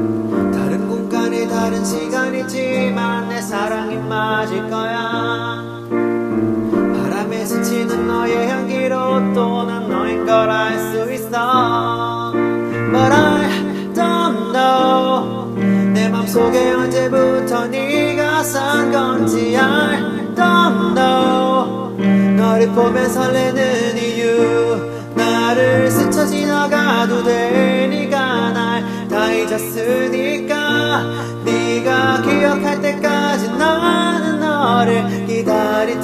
다른 공간에 다른 시간이지만 내 사랑이 맞을 거야. 바람에 스치는 너의 향기로 또 난 너인 걸 알 수 있어. But I don't know 내 맘속에 언제부터 네가 산 건지 I don't know 너를 보면 설레는 이유. 나를 스쳐 지나가도 돼. 네가 날 다 잊었으니까. 네가 기억할 때까지 나는 너를 기다릴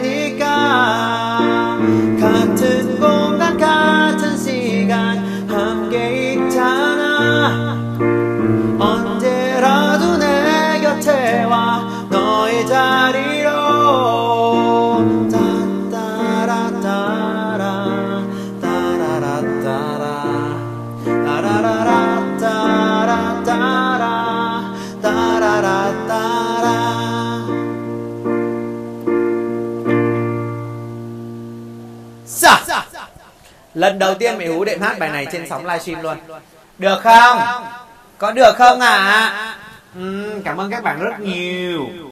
테니까. 같은 공간 같은 시간 함께 있잖아. 언제라도 내 곁에 와 너의 자리로. 따따라따라 따라라따라 따라라따라따라 따라라따라. Lần đầu tiên mẹ Hú đệm hát bài này trên sóng livestream luôn. Được không? Có được không ạ? Cảm ơn các bạn rất nhiều.